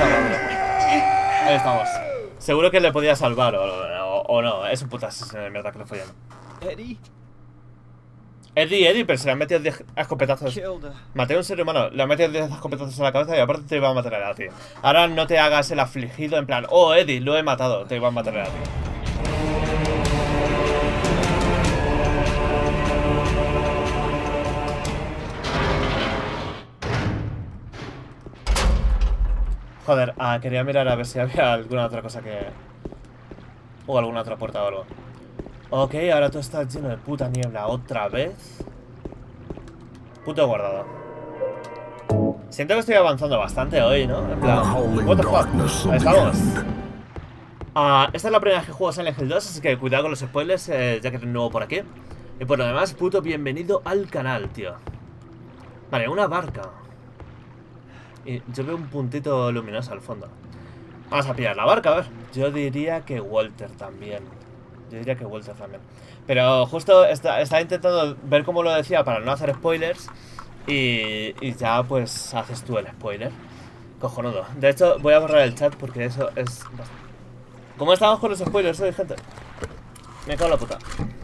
puta madre. Ahí estamos. Seguro que le podía salvar o no. Es un puta asesino de mierda que lo follan. Eddie, pero se le han metido 10 escopetazos. Maté a un ser humano, le han metido 10 escopetazos en la cabeza y aparte te iba a matar a ti. Ahora no te hagas el afligido en plan, oh Eddie, lo he matado, te iba a matar a ti. Joder, quería mirar a ver si había alguna otra cosa que... O alguna otra puerta o algo. Ok, ahora todo está lleno de puta niebla otra vez. Puto guardado. Siento que estoy avanzando bastante hoy, ¿no? En plan, what the fuck. Ahí estamos. Esta es la primera vez que juego Silent Hill 2, así que cuidado con los spoilers, ya que eres nuevo por aquí. Y por lo demás, puto bienvenido al canal, tío. Vale, una barca. Y yo veo un puntito luminoso al fondo. Vamos a pillar la barca, a ver. Yo diría que Walter también. Pero justo estaba intentando ver cómo lo decía para no hacer spoilers. Y ya pues haces tú el spoiler. Cojonudo. De hecho voy a borrar el chat porque eso es... ¿Cómo estamos con los spoilers hoy, gente? Me cago en la puta.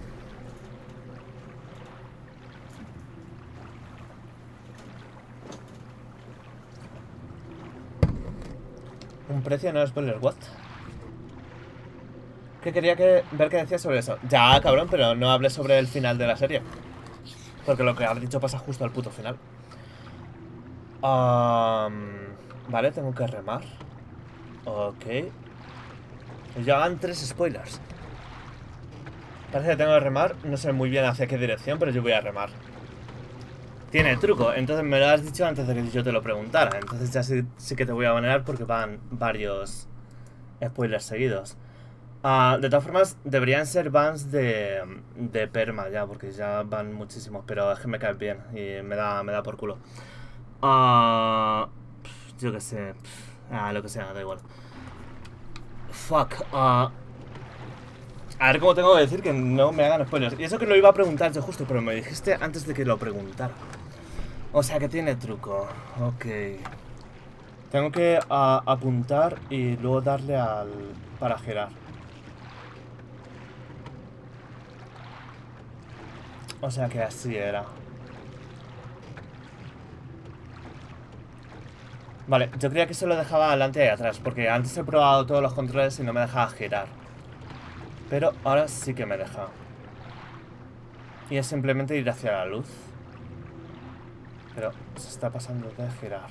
Un precio no es spoiler, what? Que quería ver qué decía sobre eso. Ya, cabrón, pero no hables sobre el final de la serie. Porque lo que has dicho pasa justo al puto final. Vale, tengo que remar. Ok. Ya van 3 spoilers. Parece que tengo que remar. No sé muy bien hacia qué dirección, pero yo voy a remar. Tiene truco, entonces me lo has dicho antes de que yo te lo preguntara. Entonces ya sí que te voy a banear porque van varios spoilers seguidos. De todas formas, deberían ser bans de perma ya, porque ya van muchísimos, pero es que me caen bien y me da por culo. Yo qué sé. Lo que sea, da igual. Fuck. A ver cómo tengo que decir que no me hagan spoilers. Y eso que lo iba a preguntar yo justo, pero me dijiste antes de que lo preguntara. O sea que tiene truco. Ok. Tengo que apuntar y luego darle al... para girar. O sea que así era. Vale, yo creía que se lo dejaba adelante y atrás, porque antes he probado todos los controles y no me dejaba girar. Pero ahora sí que me deja. Y es simplemente ir hacia la luz. Pero se está pasando de girar.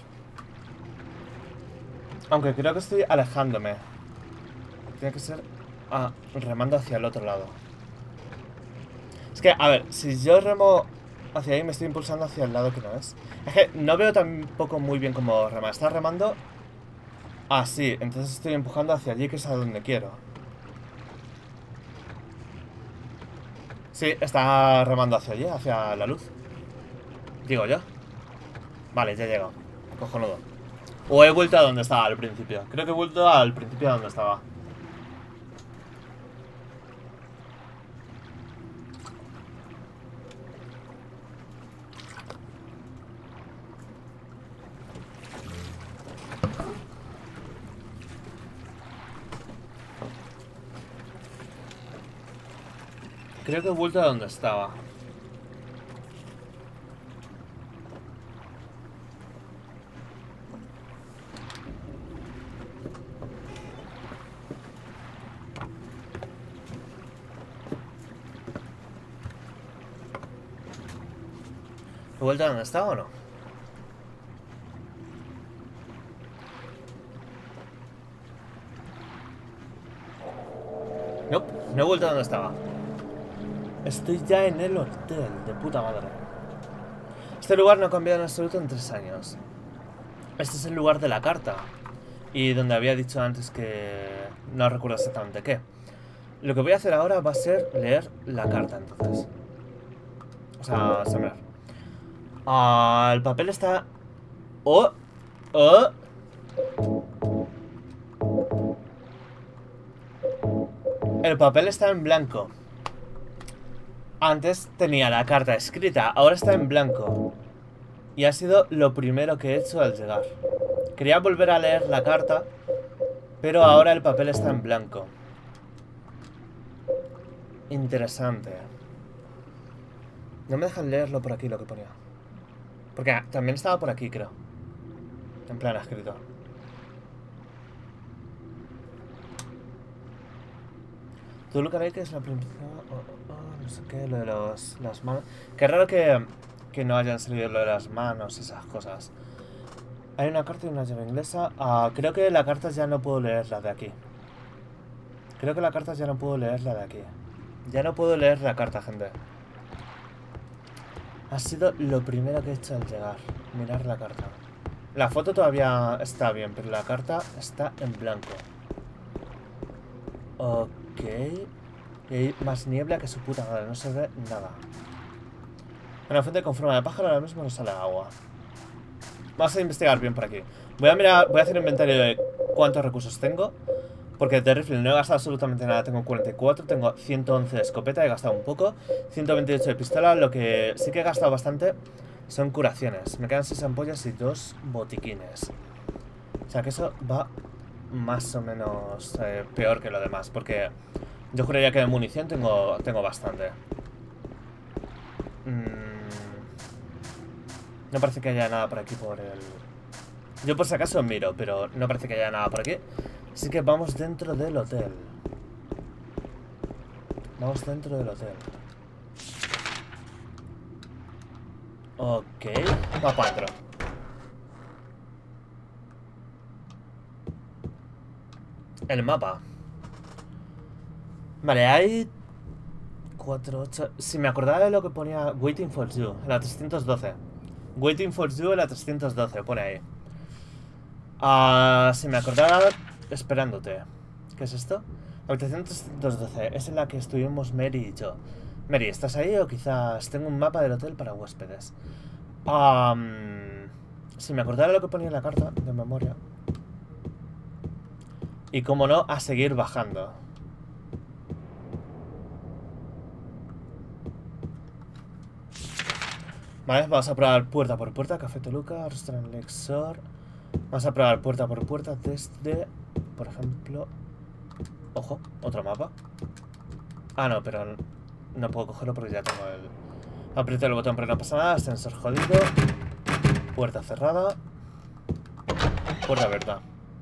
Aunque creo que estoy alejándome. Tiene que ser remando hacia el otro lado. Es que, a ver, si yo remo hacia ahí me estoy impulsando hacia el lado que no es. Es que no veo tampoco muy bien cómo remar. Está remando así, entonces estoy empujando hacia allí, que es a donde quiero. Sí, está remando hacia allí, hacia la luz. Digo yo. Vale, ya he llegado. Cojonudo. O he vuelto a donde estaba al principio. Creo que he vuelto al principio a donde estaba. Creo que he vuelto a donde estaba. ¿He vuelto a donde estaba o no? No, no he vuelto a donde estaba. Estoy ya en el hotel, de puta madre. Este lugar no ha cambiado en absoluto en 3 años. Este es el lugar de la carta. Y donde había dicho antes que... no recuerdo exactamente qué. Lo que voy a hacer ahora va a ser leer la carta, entonces. O sea, sembrar. El papel está... El papel está en blanco. Antes tenía la carta escrita, ahora está en blanco. Y ha sido lo primero que he hecho al llegar. Quería volver a leer la carta, pero ahora el papel está en blanco. Interesante. No me dejan leerlo por aquí lo que ponía. Porque también estaba por aquí, creo. En plan escrito. Tú lo que es la princesa... no sé qué, lo de las manos. Qué raro que no hayan salido lo de las manos, esas cosas. Hay una carta y una llave inglesa. Creo que la carta ya no puedo leerla de aquí. Creo que la carta ya no puedo leerla de aquí. Ya no puedo leer la carta, gente. Ha sido lo primero que he hecho al llegar. Mirar la carta. La foto todavía está bien, pero la carta está en blanco. Ok. Y hay más niebla que su puta madre. No se ve nada. Una fuente con forma de pájaro, ahora mismo no sale agua. Vamos a investigar bien por aquí. Voy a hacer inventario de cuántos recursos tengo. Porque de rifle no he gastado absolutamente nada. Tengo 44, tengo 111 de escopeta, he gastado un poco. 128 de pistola, lo que sí que he gastado bastante son curaciones. Me quedan 6 ampollas y 2 botiquines. O sea que eso va más o menos peor que lo demás. Porque yo juraría que de munición tengo bastante. No parece que haya nada por aquí por el... Yo por si acaso miro, pero no parece que haya nada por aquí. Así que vamos dentro del hotel. Vamos dentro del hotel. Ok. Va para adentro. El mapa. Vale, hay... 4, 8... Si me acordaba de lo que ponía Waiting for You, en la 312. Waiting for You en la 312, pone ahí. Si me acordaba... Esperándote. ¿Qué es esto? Habitación 312. Es en la que estuvimos Mary y yo. Mary, ¿estás ahí o quizás tengo un mapa del hotel para huéspedes? Si me acordara lo que ponía en la carta de memoria. Y como no, a seguir bajando. Vale, vamos a probar puerta por puerta. Café Toluca, Restaurant Lexor. Vamos a probar puerta por puerta desde... Por ejemplo... Ojo, otro mapa. No, pero no puedo cogerlo porque ya tengo el... Aprieto el botón pero no pasa nada. Ascensor jodido. Puerta cerrada. Puerta abierta.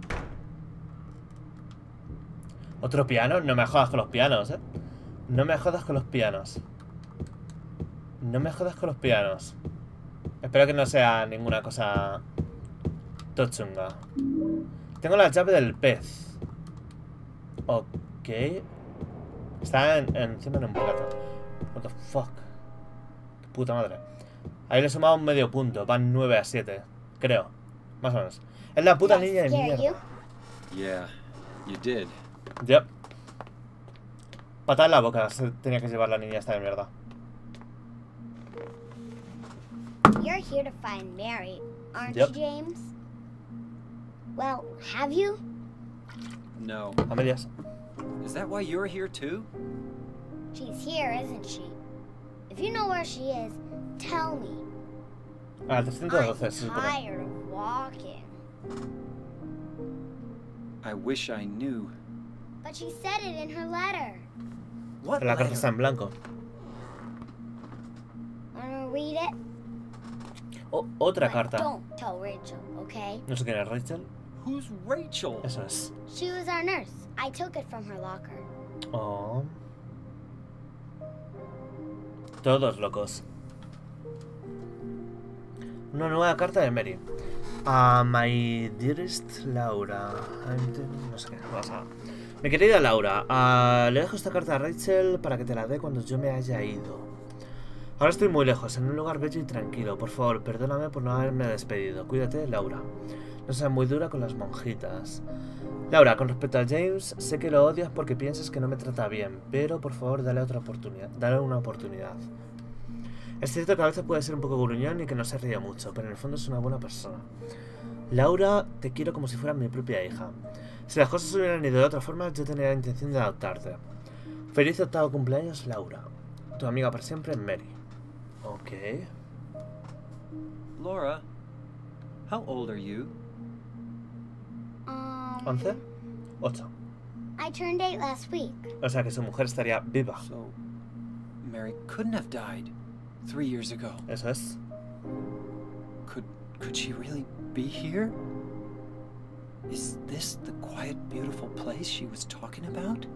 Otro piano. No me jodas con los pianos, No me jodas con los pianos. No me jodas con los pianos. Espero que no sea ninguna cosa tochunga. Tengo la llave del pez. Ok. Está encima de un plato. What the fuck. Qué puta madre. Ahí le he sumado un medio punto. Van 9 a 7. Creo. Más o menos. Es la puta niña de mierda. Yeah, you did. Yep. Patada en la boca se tenía que llevar la niña esta de mierda. You're here to find Mary, aren't Yep. you, James? Well, have you? No. A medias. Is that why you're here too? She's here, isn't she? If you know where she is, tell me. A la 312 I'm se supone. tired of walking. I wish I knew. But she said it in her letter. What Pero la carta letter? está en blanco. Wanna read it? Otra But carta. don't tell Rachel, okay? No sé quién es Rachel. Who's Rachel? Eso es. She was our nurse. I took it from her locker. Oh. Todos locos. Una nueva carta de Mary. My dearest Laura. No sé qué pasa. Mi querida Laura, le dejo esta carta a Rachel para que te la dé cuando yo me haya ido. Ahora estoy muy lejos, en un lugar bello y tranquilo. Por favor, perdóname por no haberme despedido. Cuídate, Laura. No seas muy dura con las monjitas. Laura, con respecto a James, sé que lo odias porque piensas que no me trata bien, pero por favor dale otra oportunidad. Dale una oportunidad. Es cierto que a veces puede ser un poco gruñón y que no se ríe mucho, pero en el fondo es una buena persona. Laura, te quiero como si fueras mi propia hija. Si las cosas hubieran ido de otra forma, yo tenía la intención de adoptarte. Feliz octavo cumpleaños, Laura. Tu amiga para siempre, Mary. Ok. Laura, how old are you? ¿11? 8. I turned 8 last week. O sea que su mujer estaría viva. So, Mary couldn't have died 3 years ago. Eso es. Could she really be here? Is this the quiet, beautiful place she was talking about?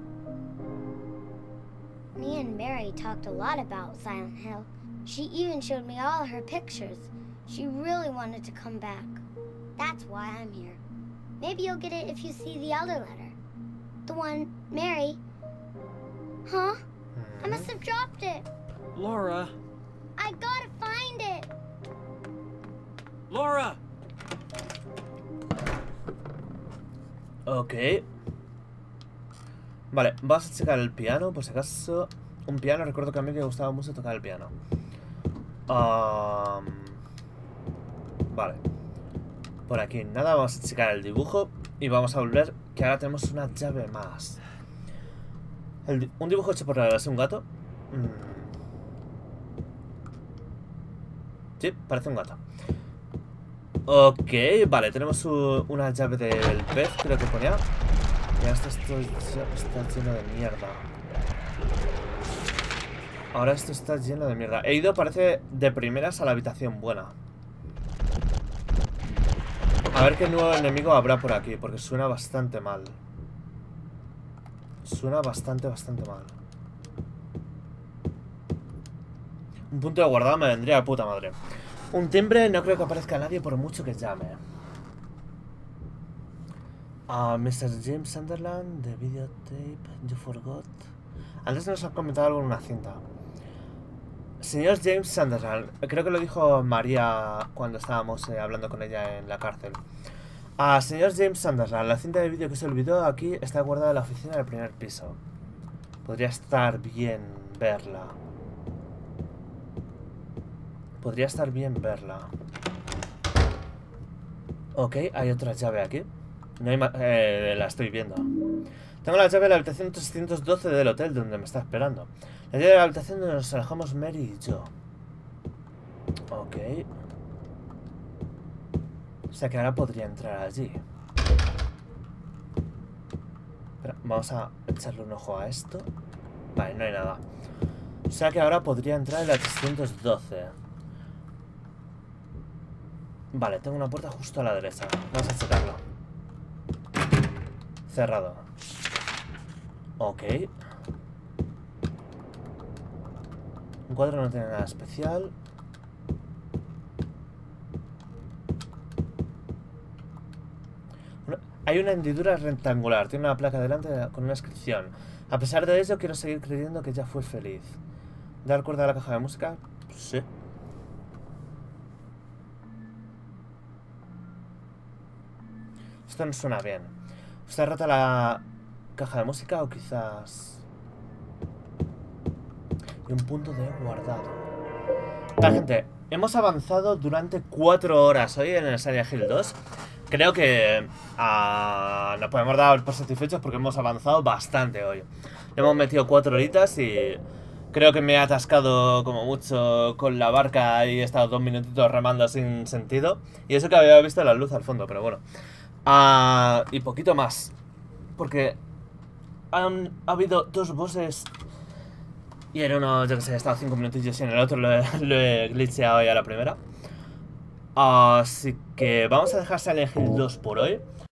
Me and Mary talked a lot about Silent Hill. She even showed me all her pictures. She really wanted to come back. That's why I'm here. Maybe you'll get it if you see the other letter. The one Mary... Huh? I must have dropped it. Laura! I gotta find it. Laura! Ok. Vale, vamos a checar el piano, por si acaso. Un piano, recuerdo que a mí me gustaba mucho tocar el piano. Vale. Por aquí nada, vamos a checar el dibujo. Y vamos a volver, que ahora tenemos una llave más. Un dibujo hecho por un gato. Sí, parece un gato. Ok, vale, tenemos una llave del pez, creo que ponía. Ya esto está lleno de mierda. Ahora esto está lleno de mierda. He ido, parece, de primeras a la habitación buena. A ver qué nuevo enemigo habrá por aquí, porque suena bastante mal. Suena bastante mal. Un punto de guardado me vendría de puta madre. Un timbre, no creo que aparezca nadie por mucho que llame. Mr. James Sunderland, de videotape, you forgot. Antes nos ha comentado algo en una cinta. Señor James Sunderland, creo que lo dijo María cuando estábamos hablando con ella en la cárcel. Señor James Sunderland, la cinta de vídeo que se olvidó aquí está guardada en la oficina del primer piso. Podría estar bien verla. Podría estar bien verla. Ok, hay otra llave aquí. No hay la estoy viendo. Tengo la llave de la habitación 312 del hotel donde me está esperando. La llave de la habitación donde nos alojamos Mary y yo. Ok. O sea que ahora podría entrar allí. Pero vamos a echarle un ojo a esto. Vale, no hay nada. O sea que ahora podría entrar en la 312. Vale, tengo una puerta justo a la derecha. Vamos a checarlo. Cerrado. Ok. Un cuadro no tiene nada especial. Hay una hendidura rectangular. Tiene una placa delante con una inscripción. A pesar de ello, quiero seguir creyendo que ella fue feliz. ¿Dar cuerda a la caja de música? Sí. Esto no suena bien. ¿Está rota la caja de música o quizás...? Y un punto de guardado. La gente, hemos avanzado durante 4 horas hoy en el Silent Hill 2. Creo que nos podemos dar por satisfechos porque hemos avanzado bastante hoy. Hemos metido 4 horitas y creo que me he atascado como mucho con la barca y he estado 2 minutitos remando sin sentido. Y eso que había visto la luz al fondo, pero bueno. Y poquito más. Porque ha habido 2 bosses. Y en uno, yo que sé, he estado 5 minutillos y en el otro lo he glitcheado ya a la primera. Así que vamos a dejar Silent Hill 2 por hoy.